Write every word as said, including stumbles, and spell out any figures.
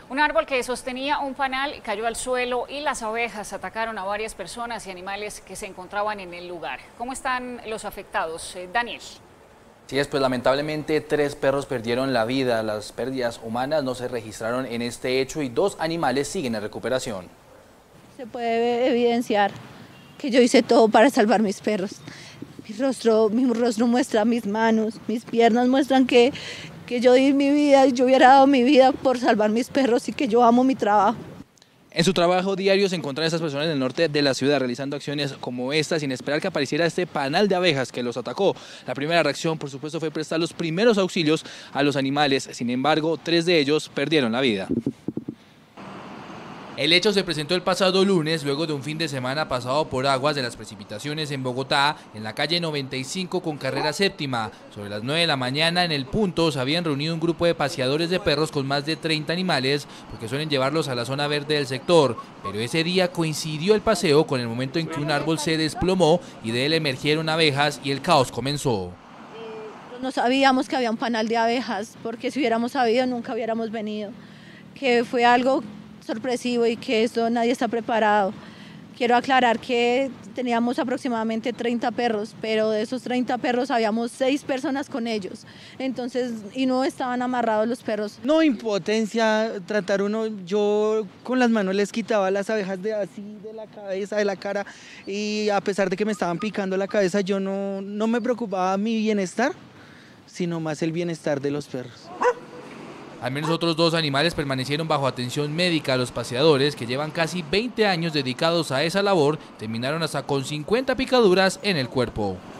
Un árbol que sostenía un panal cayó al suelo y las abejas atacaron a varias personas y animales que se encontraban en el lugar. ¿Cómo están los afectados? Eh, Daniel. Sí, es, pues lamentablemente tres perros perdieron la vida. Las pérdidas humanas no se registraron en este hecho y dos animales siguen en recuperación. Se puede evidenciar que yo hice todo para salvar mis perros. Mi rostro, mi rostro muestra mis manos, mis piernas muestran que, que yo di mi vida, yo hubiera dado mi vida por salvar mis perros y que yo amo mi trabajo. En su trabajo diario se encuentran estas personas en el norte de la ciudad realizando acciones como esta sin esperar que apareciera este panal de abejas que los atacó. La primera reacción, por supuesto, fue prestar los primeros auxilios a los animales. Sin embargo, tres de ellos perdieron la vida. El hecho se presentó el pasado lunes, luego de un fin de semana pasado por aguas de las precipitaciones en Bogotá, en la calle noventa y cinco con carrera séptima. Sobre las nueve de la mañana, en el punto, se habían reunido un grupo de paseadores de perros con más de treinta animales, porque suelen llevarlos a la zona verde del sector. Pero ese día coincidió el paseo con el momento en que un árbol se desplomó y de él emergieron abejas y el caos comenzó. No sabíamos que había un panal de abejas, porque si hubiéramos sabido nunca hubiéramos venido, que fue algo sorpresivo y que esto nadie está preparado. Quiero aclarar que teníamos aproximadamente treinta perros, pero de esos treinta perros habíamos seis personas con ellos, entonces, y no estaban amarrados los perros. No, impotencia, tratar uno, yo con las manos les quitaba las abejas de así, de la cabeza, de la cara, y a pesar de que me estaban picando la cabeza, yo no, no me preocupaba mi bienestar, sino más el bienestar de los perros. Al menos otros dos animales permanecieron bajo atención médica. Los paseadores, que llevan casi veinte años dedicados a esa labor, terminaron hasta con cincuenta picaduras en el cuerpo.